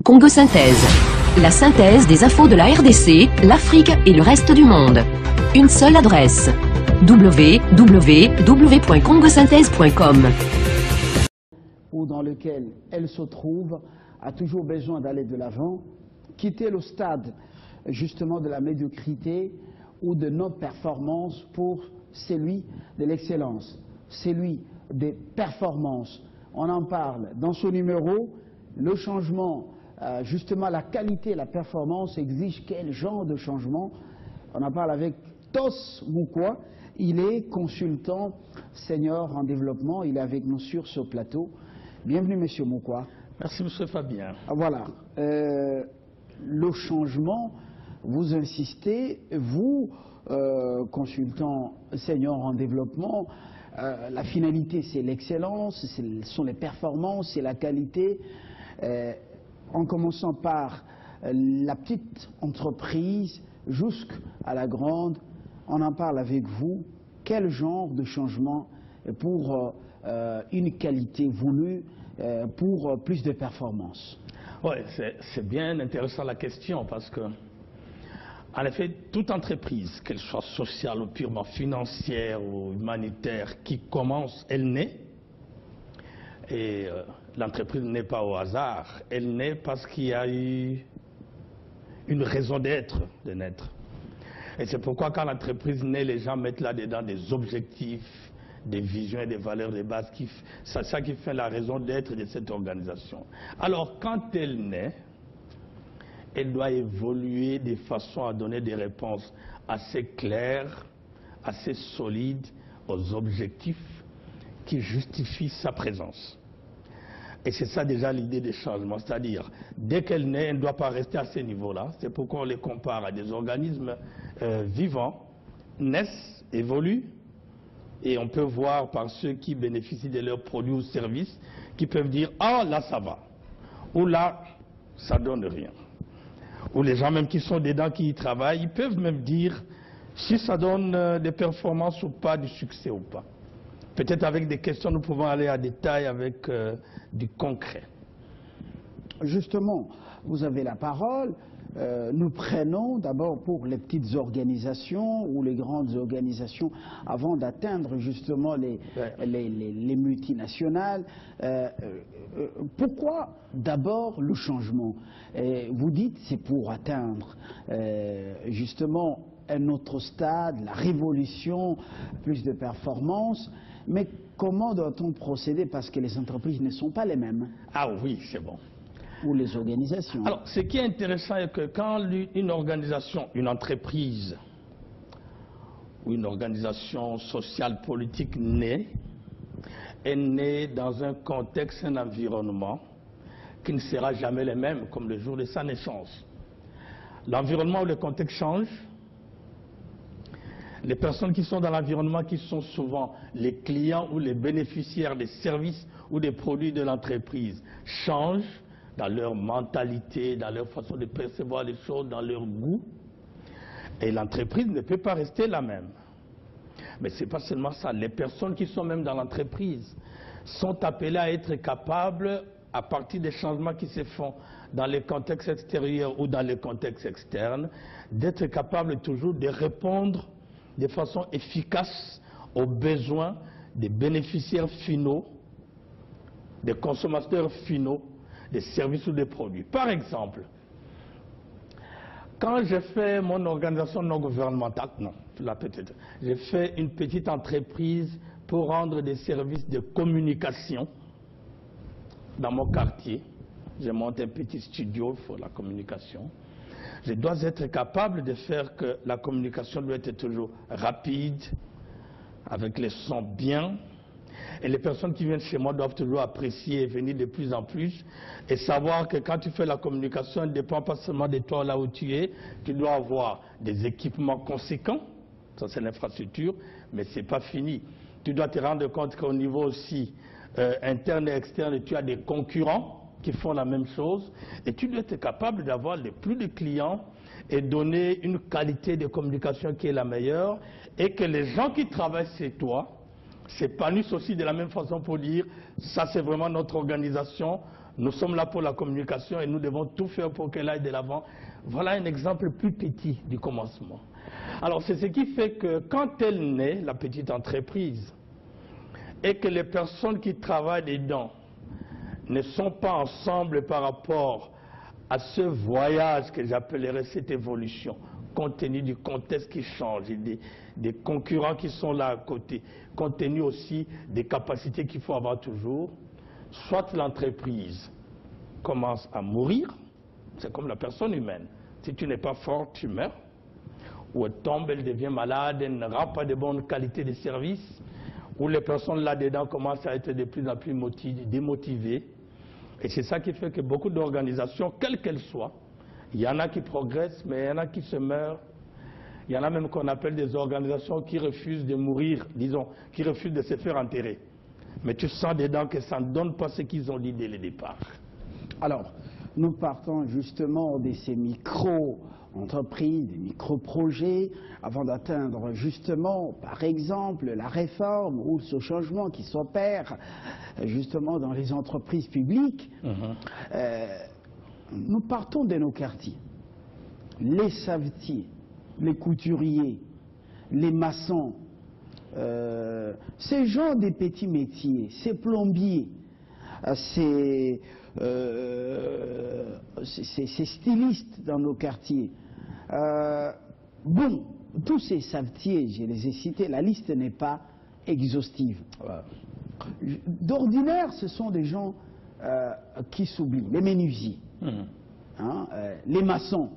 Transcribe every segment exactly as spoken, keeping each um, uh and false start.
Congo Synthèse. La synthèse des infos de la R D C, l'Afrique et le reste du monde. Une seule adresse. w w w point congo synthèse point com. Ou dans lequel elle se trouve, a toujours besoin d'aller de l'avant, quitter le stade justement de la médiocrité ou de non-performance pour celui de l'excellence, celui des performances. On en parle dans ce numéro. Le changement, euh, justement la qualité, la performance exige quel genre de changement? On en parle avec Tos Moukwa. Il est consultant senior en développement. Il est avec nous sur ce plateau. Bienvenue, Monsieur Moukwa. Merci, Monsieur Fabien. Voilà. Euh, le changement, vous insistez, vous, euh, consultant senior en développement, euh, la finalité, c'est l'excellence, ce sont les performances, c'est la qualité. Euh, en commençant par euh, la petite entreprise jusqu'à la grande, on en parle avec vous. Quel genre de changement pour euh, euh, une qualité voulue, euh, pour euh, plus de performance? Oui, c'est bien intéressant la question parce que, en effet, toute entreprise, qu'elle soit sociale ou purement financière ou humanitaire, qui commence, elle naît. Et euh, l'entreprise n'est pas au hasard, elle naît parce qu'il y a eu une raison d'être, de naître. Et c'est pourquoi quand l'entreprise naît, les gens mettent là-dedans des objectifs, des visions et des valeurs de base. C'est ça qui fait la raison d'être de cette organisation. Alors quand elle naît, elle doit évoluer de façon à donner des réponses assez claires, assez solides aux objectifs qui justifient sa présence. Et c'est ça déjà l'idée des changements, c'est-à-dire, dès qu'elle naît, elle ne doit pas rester à ce niveau-là. C'est pourquoi on les compare à des organismes euh, vivants, naissent, évoluent, et on peut voir par ceux qui bénéficient de leurs produits ou services, qui peuvent dire « Ah, là, ça va », ou « Là, ça ne donne rien ». Ou les gens même qui sont dedans, qui y travaillent, ils peuvent même dire si ça donne euh, des performances ou pas, du succès ou pas. Peut-être avec des questions, nous pouvons aller à détail avec euh, du concret. Justement, vous avez la parole. Euh, nous prenons d'abord pour les petites organisations ou les grandes organisations avant d'atteindre justement les, ouais. les, les, les multinationales. Euh, euh, pourquoi d'abord le changement? Et vous dites c'est pour atteindre euh, justement un autre stade, la révolution, plus de performance. Mais comment doit-on procéder? Parce que les entreprises ne sont pas les mêmes. Ah oui, c'est bon. Ou les organisations. Alors, ce qui est intéressant est que quand une organisation, une entreprise ou une organisation sociale, politique naît, elle naît dans un contexte, un environnement qui ne sera jamais le même comme le jour de sa naissance. L'environnement ou le contexte change. Les personnes qui sont dans l'environnement, qui sont souvent les clients ou les bénéficiaires des services ou des produits de l'entreprise, changent dans leur mentalité, dans leur façon de percevoir les choses, dans leur goût. Et l'entreprise ne peut pas rester la même. Mais ce n'est pas seulement ça. Les personnes qui sont même dans l'entreprise sont appelées à être capables, à partir des changements qui se font dans les contextes extérieurs ou dans les contextes externes, d'être capables toujours de répondre de façon efficace aux besoins des bénéficiaires finaux, des consommateurs finaux, des services ou des produits. Par exemple, quand j'ai fait mon organisation non gouvernementale, non, là peut-être, j'ai fait une petite entreprise pour rendre des services de communication dans mon quartier. J'ai monté un petit studio pour la communication. Je dois être capable de faire que la communication doit être toujours rapide, avec les sons bien. Et les personnes qui viennent chez moi doivent toujours apprécier et venir de plus en plus. Et savoir que quand tu fais la communication, elle ne dépend pas seulement de toi là où tu es. Tu dois avoir des équipements conséquents. Ça, c'est l'infrastructure. Mais ce n'est pas fini. Tu dois te rendre compte qu'au niveau aussi euh, interne et externe, tu as des concurrents qui font la même chose, et tu dois être capable d'avoir le plus de clients et donner une qualité de communication qui est la meilleure, et que les gens qui travaillent chez toi s'épanouissent aussi de la même façon pour dire ça c'est vraiment notre organisation, Nous sommes là pour la communication et nous devons tout faire pour qu'elle aille de l'avant. Voilà un exemple plus petit du commencement. Alors c'est ce qui fait que quand elle naît, la petite entreprise, et que les personnes qui travaillent dedans ne sont pas ensemble par rapport à ce voyage que j'appellerais cette évolution, compte tenu du contexte qui change, et des, des concurrents qui sont là à côté, compte tenu aussi des capacités qu'il faut avoir toujours, soit l'entreprise commence à mourir, c'est comme la personne humaine. Si tu n'es pas fort, tu meurs, ou elle tombe, elle devient malade, elle n'aura pas de bonne qualité de service, ou les personnes là-dedans commencent à être de plus en plus motivées, démotivées. Et c'est ça qui fait que beaucoup d'organisations, quelles qu'elles soient, il y en a qui progressent, mais il y en a qui se meurent. Il y en a même qu'on appelle des organisations qui refusent de mourir, disons, qui refusent de se faire enterrer. Mais tu sens dedans que ça ne donne pas ce qu'ils ont dit dès le départ. Alors, nous partons justement de ces micro-entreprises, des micro-projets, avant d'atteindre justement, par exemple, la réforme ou ce changement qui s'opère justement dans les entreprises publiques. Mmh. Euh, nous partons de nos quartiers. Les savetiers, les couturiers, les maçons, euh, ces gens des petits métiers, ces plombiers, ces... Euh, ces stylistes dans nos quartiers. Euh, bon, tous ces savetiers, je les ai cités, la liste n'est pas exhaustive. Ouais. D'ordinaire, ce sont des gens euh, qui s'oublient, les menuisiers, mmh. hein, euh, les maçons,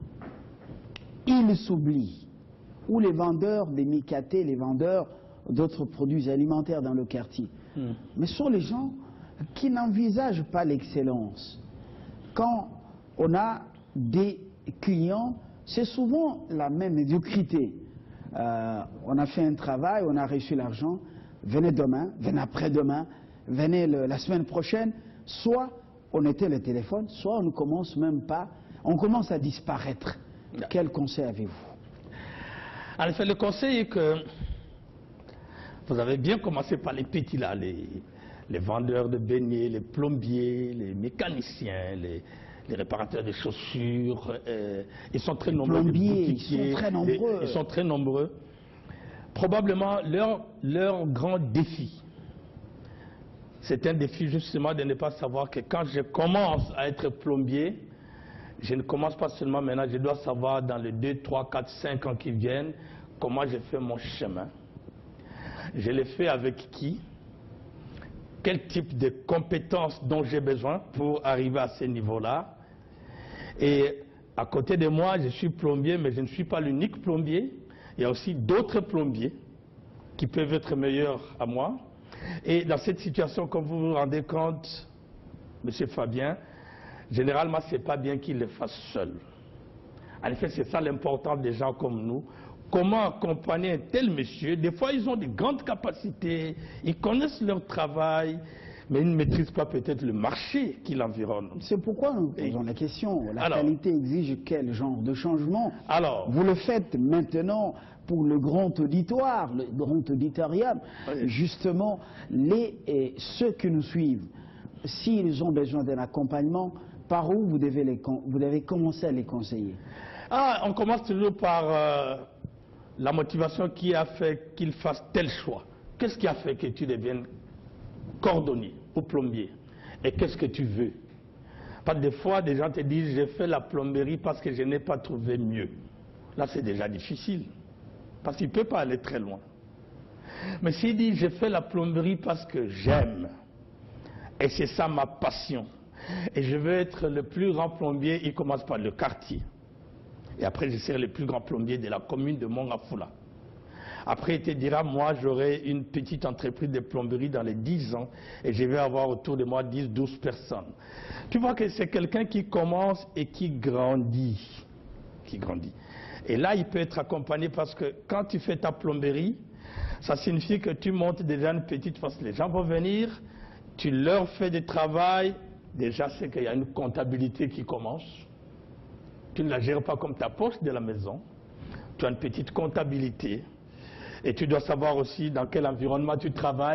ils s'oublient, ou les vendeurs des micatés, les vendeurs d'autres produits alimentaires dans le quartier. Mmh. Mais ce sont les gens qui n'envisagent pas l'excellence. Quand on a des clients, c'est souvent la même médiocrité. Euh, on a fait un travail, on a reçu l'argent, venez demain, venez après-demain, venez le, la semaine prochaine, soit on éteint le téléphone, soit on ne commence même pas, on commence à disparaître. Quel conseil avez-vous? En effet, le conseil est que vous avez bien commencé par les petits là, les... les vendeurs de beignets, les plombiers, les mécaniciens, les, les réparateurs de chaussures, euh, ils sont très nombreux. Les plombiers, ils sont très nombreux. Les, ils sont très nombreux. Probablement, leur, leur grand défi, c'est un défi justement de ne pas savoir que quand je commence à être plombier, je ne commence pas seulement maintenant, je dois savoir dans les deux, trois, quatre, cinq ans qui viennent, comment je fais mon chemin. Je le fais avec qui? Quel type de compétences dont j'ai besoin pour arriver à ce niveau-là. Et à côté de moi, je suis plombier, mais je ne suis pas l'unique plombier. Il y a aussi d'autres plombiers qui peuvent être meilleurs à moi. Et dans cette situation, comme vous vous rendez compte, Monsieur Fabien, généralement, ce n'est pas bien qu'il le fasse seul. En effet, c'est ça l'importance des gens comme nous. Comment accompagner un tel monsieur? Des fois, ils ont de grandes capacités, ils connaissent leur travail, mais ils ne maîtrisent pas peut-être le marché qui l'environne. C'est pourquoi nous posons la question. La alors, qualité exige quel genre de changement? Alors, vous le faites maintenant pour le grand auditoire, le grand auditorium. Oui. Justement, les, et ceux qui nous suivent, s'ils ont besoin d'un accompagnement, par où vous devez, les, vous devez commencer à les conseiller? Ah, on commence toujours par... Euh, la motivation qui a fait qu'il fasse tel choix. Qu'est-ce qui a fait que tu deviennes cordonnier ou plombier? Et qu'est-ce que tu veux? Parce que des fois, des gens te disent, j'ai fait la plomberie parce que je n'ai pas trouvé mieux. Là, c'est déjà difficile. Parce qu'il ne peut pas aller très loin. Mais s'il dit, j'ai fait la plomberie parce que j'aime. Et c'est ça ma passion. Et je veux être le plus grand plombier, il commence par le quartier. Et après, je serai le plus grand plombier de la commune de Mongafula. Après, il te dira, moi, j'aurai une petite entreprise de plomberie dans les dix ans et je vais avoir autour de moi dix, douze personnes. Tu vois que c'est quelqu'un qui commence et qui grandit. Qui grandit. Et là, il peut être accompagné parce que quand tu fais ta plomberie, ça signifie que tu montes déjà une petite phase. Les gens vont venir, tu leur fais du travail. Déjà, c'est qu'il y a une comptabilité qui commence. Tu ne la gères pas comme ta poche de la maison. Tu as une petite comptabilité. Et tu dois savoir aussi dans quel environnement tu travailles.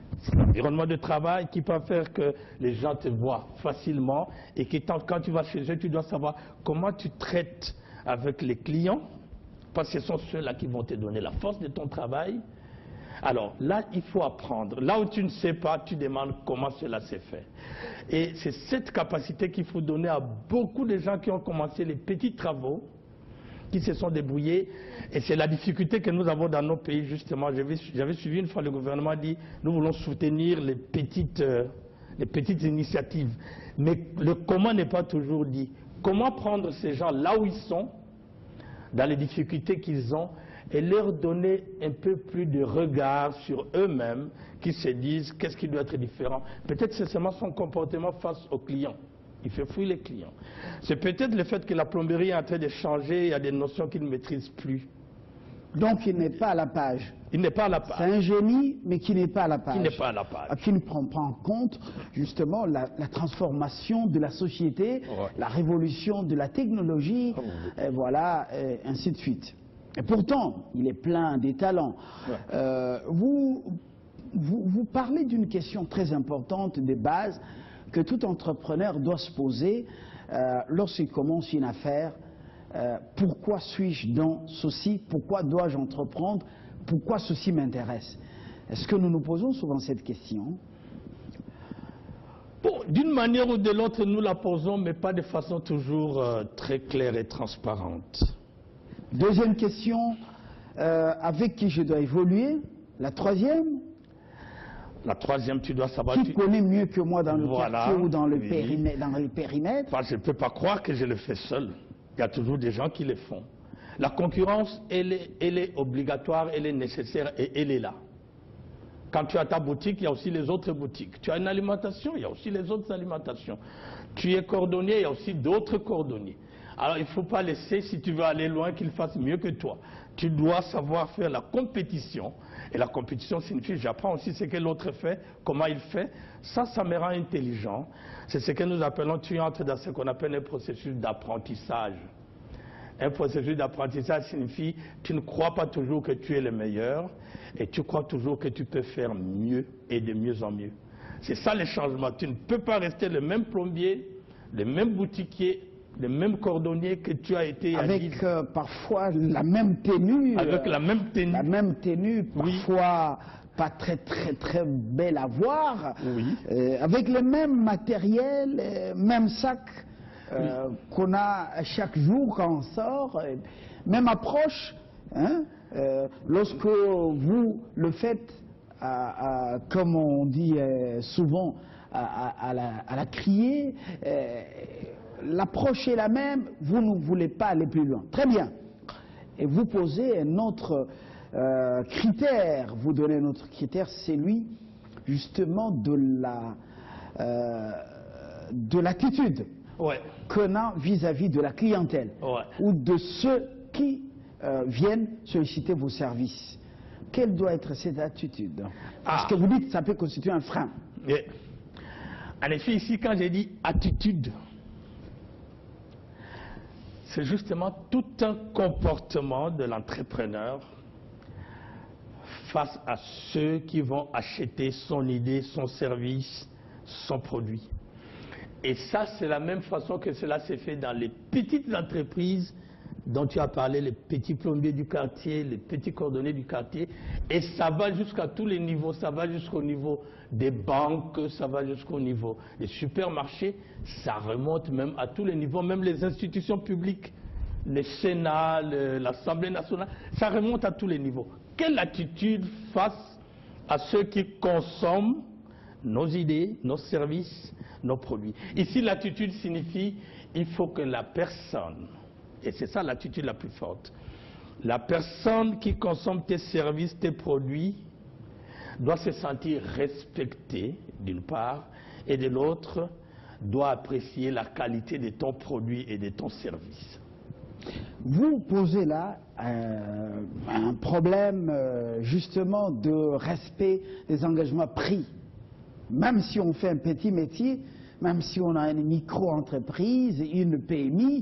C'est l'environnement de travail qui peut faire que les gens te voient facilement et que quand tu vas chez eux, tu dois savoir comment tu traites avec les clients, parce que ce sont ceux-là qui vont te donner la force de ton travail. Alors là, il faut apprendre. Là où tu ne sais pas, tu demandes comment cela s'est fait. Et c'est cette capacité qu'il faut donner à beaucoup de gens qui ont commencé les petits travaux, qui se sont débrouillés. Et c'est la difficulté que nous avons dans nos pays, justement. J'avais suivi une fois, le gouvernement dit, nous voulons soutenir les petites, euh, les petites initiatives. Mais le comment n'est pas toujours dit. Comment prendre ces gens là où ils sont, dans les difficultés qu'ils ont, et leur donner un peu plus de regard sur eux-mêmes, qui se disent qu'est-ce qui doit être différent. Peut-être c'est seulement son comportement face aux clients. Il fait fuir les clients. C'est peut-être le fait que la plomberie est en train de changer, il y a des notions qu'il ne maîtrise plus. Donc il n'est pas à la page. Il n'est pas à la page. C'est un génie, mais qui n'est pas à la page. Qui n'est pas à la page. Qui ne prend pas en compte justement la, la transformation de la société, ouais. La révolution de la technologie, oh, et voilà, et ainsi de suite. Et pourtant, il est plein des talents. Ouais. Euh, vous, vous, vous parlez d'une question très importante de base que tout entrepreneur doit se poser euh, lorsqu'il commence une affaire. Euh, pourquoi suis-je dans ceci? Pourquoi dois-je entreprendre? Pourquoi ceci m'intéresse? Est-ce que nous nous posons souvent cette question? Bon, d'une manière ou de l'autre, nous la posons, mais pas de façon toujours euh, très claire et transparente. Deuxième question, euh, avec qui je dois évoluer? La troisième? La troisième, tu dois savoir... Qui tu... connaît mieux que moi dans le voilà, quartier ou dans le, oui. périmètre, dans le périmètre? Enfin, je ne peux pas croire que je le fais seul. Il y a toujours des gens qui le font. La concurrence, elle est, elle est obligatoire, elle est nécessaire et elle est là. Quand tu as ta boutique, il y a aussi les autres boutiques. Tu as une alimentation, il y a aussi les autres alimentations. Tu es cordonnier, il y a aussi d'autres cordonniers. Alors il ne faut pas laisser, si tu veux aller loin, qu'ils fassent mieux que toi. Tu dois savoir faire la compétition. Et la compétition signifie, j'apprends aussi ce que l'autre fait, comment il fait. Ça, ça me rend intelligent. C'est ce que nous appelons, tu entres dans ce qu'on appelle un processus d'apprentissage. Un processus d'apprentissage signifie, tu ne crois pas toujours que tu es le meilleur, et tu crois toujours que tu peux faire mieux et de mieux en mieux. C'est ça le changement. Tu ne peux pas rester le même plombier, le même boutiquier, le même cordonnier que tu as été avec euh, parfois la même tenue. Avec euh, la même tenue. La même tenue, parfois oui. Pas très très très belle à voir. Oui. Euh, avec le même matériel, euh, même sac euh, oui. qu'on a chaque jour quand on sort, euh, même approche. Hein, euh, lorsque vous le faites, à, à, comme on dit euh, souvent, à, à, à, la, à la criée. Euh, L'approche est la même, vous ne voulez pas aller plus loin. Très bien. Et vous posez un autre euh, critère, vous donnez un autre critère, c'est lui justement de la euh, de l'attitude ouais. qu'on a vis-à-vis de la clientèle ouais. ou de ceux qui euh, viennent solliciter vos services. Quelle doit être cette attitude? Parce ah. que vous dites que ça peut constituer un frein. Yeah. En effet, ici, quand j'ai dit attitude, c'est justement tout un comportement de l'entrepreneur face à ceux qui vont acheter son idée, son service, son produit. Et ça, c'est la même façon que cela s'est fait dans les petites entreprises dont tu as parlé, les petits plombiers du quartier, les petits cordonniers du quartier. Et ça va jusqu'à tous les niveaux, ça va jusqu'au niveau des banques, ça va jusqu'au niveau des supermarchés, ça remonte même à tous les niveaux, même les institutions publiques, le Sénat, l'Assemblée nationale, ça remonte à tous les niveaux. Quelle attitude face à ceux qui consomment nos idées, nos services, nos produits? Ici, l'attitude signifie il faut que la personne, et c'est ça l'attitude la plus forte, la personne qui consomme tes services, tes produits, doit se sentir respectée, d'une part, et de l'autre, doit apprécier la qualité de ton produit et de ton service. Vous posez là euh, un problème euh, justement de respect des engagements pris. Même si on fait un petit métier, même si on a une micro-entreprise, une P M I,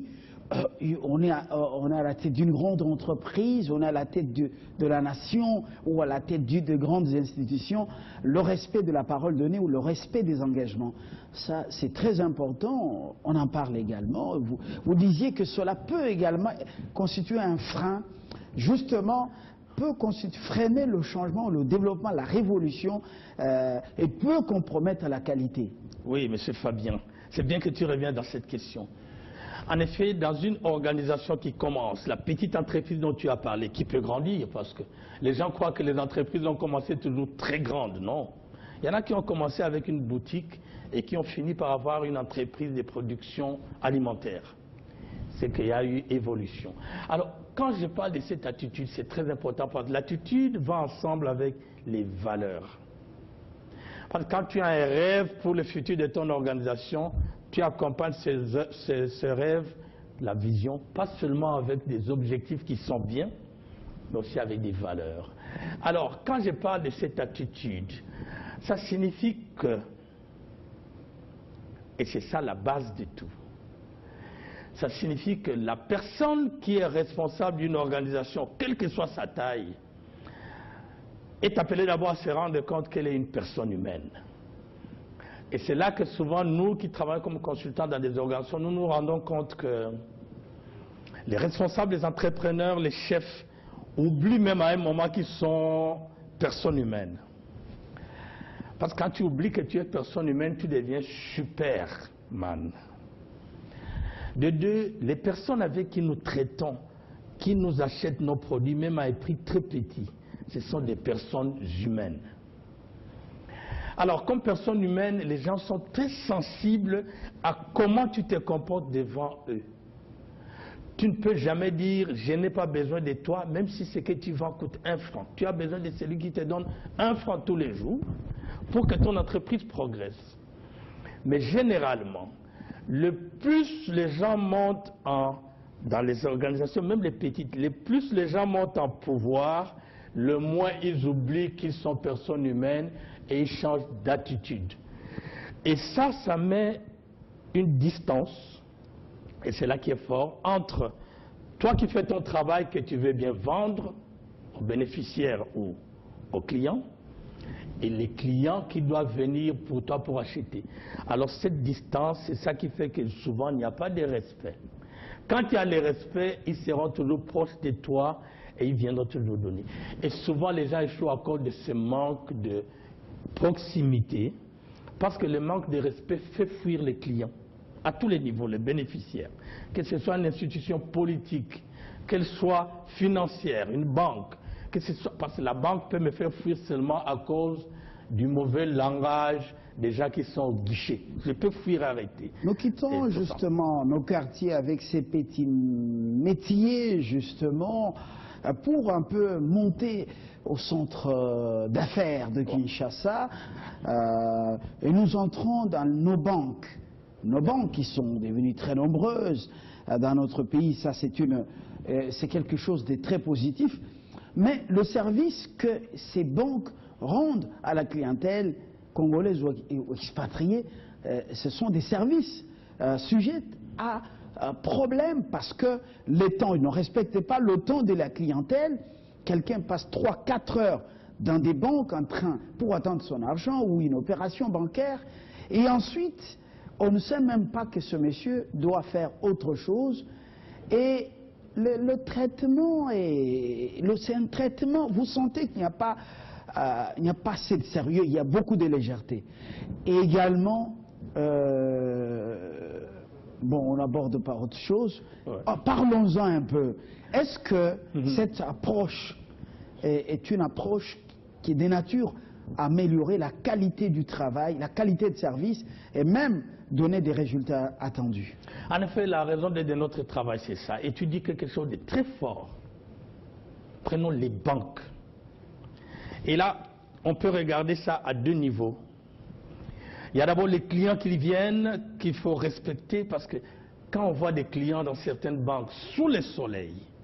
euh, on, est à, on est à la tête d'une grande entreprise, on est à la tête de, de la nation ou à la tête du, de grandes institutions, le respect de la parole donnée ou le respect des engagements. Ça, c'est très important, on en parle également. Vous, vous disiez que cela peut également constituer un frein, justement, peut freiner le changement, le développement, la révolution, euh, et peut compromettre la qualité. Oui, M. Fabien, c'est bien que tu reviens dans cette question. En effet, dans une organisation qui commence, la petite entreprise dont tu as parlé, qui peut grandir, parce que les gens croient que les entreprises ont commencé toujours très grandes. Non. Il y en a qui ont commencé avec une boutique et qui ont fini par avoir une entreprise de production alimentaire. C'est qu'il y a eu évolution. Alors, quand je parle de cette attitude, c'est très important parce que l'attitude va ensemble avec les valeurs. Parce que quand tu as un rêve pour le futur de ton organisation, tu accompagnes ce, ce, ce rêve, la vision, pas seulement avec des objectifs qui sont bien, mais aussi avec des valeurs. Alors, quand je parle de cette attitude, ça signifie que, et c'est ça la base de tout, ça signifie que la personne qui est responsable d'une organisation, quelle que soit sa taille, est appelée d'abord à se rendre compte qu'elle est une personne humaine. Et c'est là que souvent, nous qui travaillons comme consultants dans des organisations, nous nous rendons compte que les responsables, les entrepreneurs, les chefs, oublient même à un moment qu'ils sont personnes humaines. Parce que quand tu oublies que tu es personne humaine, tu deviens Superman. De deux, les personnes avec qui nous traitons, qui nous achètent nos produits, même à un prix très petit, ce sont des personnes humaines. Alors, comme personnes humaines, les gens sont très sensibles à comment tu te comportes devant eux. Tu ne peux jamais dire « je n'ai pas besoin de toi », même si ce que tu vends coûte un franc. Tu as besoin de celui qui te donne un franc tous les jours pour que ton entreprise progresse. Mais généralement, le plus les gens montent en, dans les organisations, même les petites, le plus les gens montent en pouvoir, le moins ils oublient qu'ils sont personnes humaines et ils changent d'attitude. Et ça, ça met une distance, et c'est là qui est fort, entre toi qui fais ton travail que tu veux bien vendre aux bénéficiaires ou aux clients, et les clients qui doivent venir pour toi pour acheter. Alors cette distance, c'est ça qui fait que souvent il n'y a pas de respect. Quand il y a le respect, ils seront toujours proches de toi et ils viendront toujours donner. Et souvent les gens échouent à cause de ce manque de proximité, parce que le manque de respect fait fuir les clients, à tous les niveaux, les bénéficiaires. Que ce soit une institution politique, qu'elle soit financière, une banque, que ce soit, parce que la banque peut me faire fuir seulement à cause du mauvais langage des gens qui sont au guichet. Je peux fuir, arrêter. Nous quittons justement nos quartiers avec ces petits métiers, justement, pour un peu monter au centre d'affaires de Kinshasa, euh, et nous entrons dans nos banques. Nos banques qui sont devenues très nombreuses euh, dans notre pays, ça c'est une, euh, c'est quelque chose de très positif. Mais le service que ces banques rendent à la clientèle congolaise ou expatriée, euh, ce sont des services euh, sujets à euh, problème parce que le temps, ils ne respectent pas le temps de la clientèle. Quelqu'un passe trois quatre heures dans des banques en train pour attendre son argent ou une opération bancaire et ensuite on ne sait même pas que ce monsieur doit faire autre chose et le, le traitement est, c'est un traitement, vous sentez qu'il n'y a pas, euh, il n'y a pas assez de sérieux, il y a beaucoup de légèreté. Et également, euh, bon, on n'aborde pas autre chose, ouais. oh, parlons-en un peu. Est-ce que mm-hmm. cette approche est, est une approche qui est de nature à améliorer la qualité du travail, la qualité de service et même donner des résultats attendus? En effet, la raison de notre travail, c'est ça. Et tu dis quelque chose de très fort. Prenons les banques. Et là, on peut regarder ça à deux niveaux. Il y a d'abord les clients qui viennent, qu'il faut respecter, parce que quand on voit des clients dans certaines banques sous le soleil,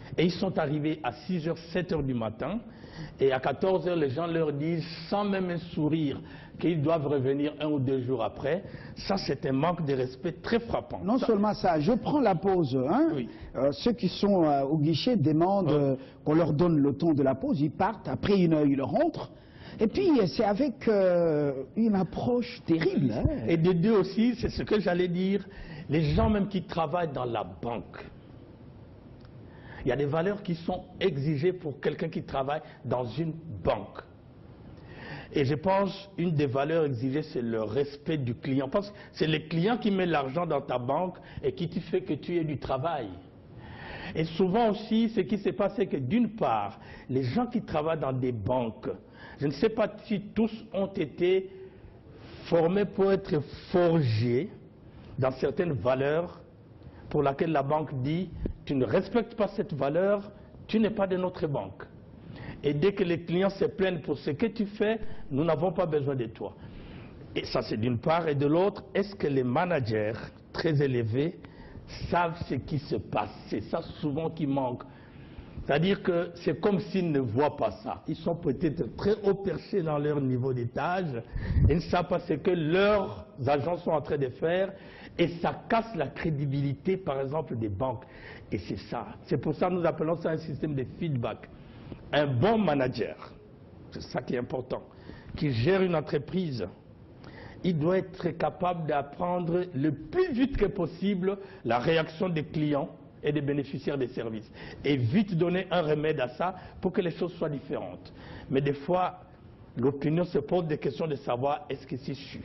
Et ils sont arrivés à six heures, sept heures du matin, et à quatorze heures, les gens leur disent, sans même un sourire, qu'ils doivent revenir un ou deux jours après. Ça, c'est un manque de respect très frappant. Non ça... seulement ça, je prends la pause. Hein. Oui. Euh, ceux qui sont euh, au guichet demandent euh, qu'on leur donne le temps de la pause, ils partent, après une heure, ils rentrent. Et puis, c'est avec euh, une approche terrible. Hein. Et de deux aussi, c'est ce que j'allais dire, les gens même qui travaillent dans la banque. Il y a des valeurs qui sont exigées pour quelqu'un qui travaille dans une banque. Et je pense une des valeurs exigées, c'est le respect du client. Parce que c'est le client qui met l'argent dans ta banque et qui te fait que tu aies du travail. Et souvent aussi, ce qui s'est passé, c'est que d'une part, les gens qui travaillent dans des banques, je ne sais pas si tous ont été formés pour être forgés dans certaines valeurs pour lesquelles la banque dit « tu ne respectes pas cette valeur, tu n'es pas de notre banque ». Et dès que les clients se plaignent pour ce que tu fais, nous n'avons pas besoin de toi. Et ça, c'est d'une part. Et de l'autre, est-ce que les managers très élevés savent ce qui se passe? C'est ça souvent qui manque. C'est-à-dire que c'est comme s'ils ne voient pas ça. Ils sont peut-être très haut perchés dans leur niveau d'étage. Ils ne savent pas ce que leurs agents sont en train de faire. Et ça casse la crédibilité, par exemple, des banques. Et c'est ça. C'est pour ça que nous appelons ça un système de feedback. Un bon manager, c'est ça qui est important, qui gère une entreprise, il doit être capable d'apprendre le plus vite que possible la réaction des clients et des bénéficiaires des services. Et vite donner un remède à ça pour que les choses soient différentes. Mais des fois, l'opinion se pose des questions de savoir est-ce que c'est su.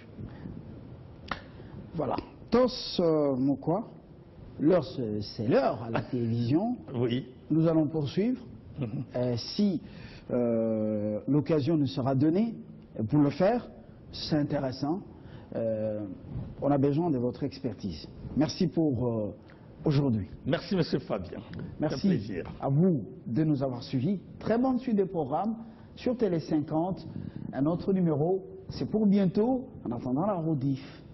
Voilà. Tos euh, Mokwa, l'heure c'est l'heure à la télévision. Oui. Nous allons poursuivre. Mmh. Euh, si euh, l'occasion nous sera donnée pour le faire, c'est intéressant. Euh, on a besoin de votre expertise. Merci pour euh, aujourd'hui. Merci, monsieur Fabien. Merci plaisir. À vous de nous avoir suivis. Très bonne suite des programmes sur Télé cinquante. Un autre numéro, c'est pour bientôt. En attendant la rediff.